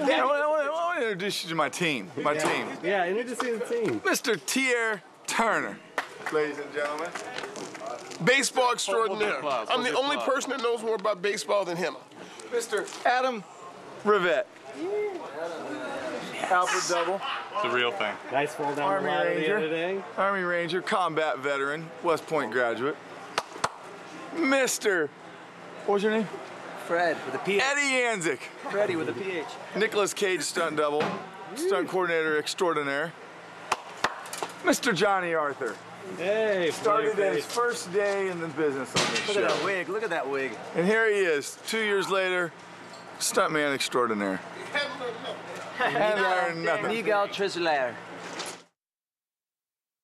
I want to introduce you to my team. Yeah, introduce you to the team. Mr. Tier Turner, ladies and gentlemen. Baseball extraordinaire. I'm the only person that knows more about baseball than him. Mr. Adam Rivette. Alfred Double. It's the real thing. Nice fall down Army the ladder Ranger. the other day. Army Ranger, combat veteran, West Point graduate. Mr. What was your name? Fred with a PH. Eddie Yanzik. Freddy with a PH. Nicolas Cage stunt double. Stunt coordinator extraordinaire. Mr. Johnny Arthur. Hey, Started his first day in the business on this show. Look at that wig. Look at that wig. And here he is, 2 years later, stuntman extraordinaire. And learn nothing. Miguel Trisler.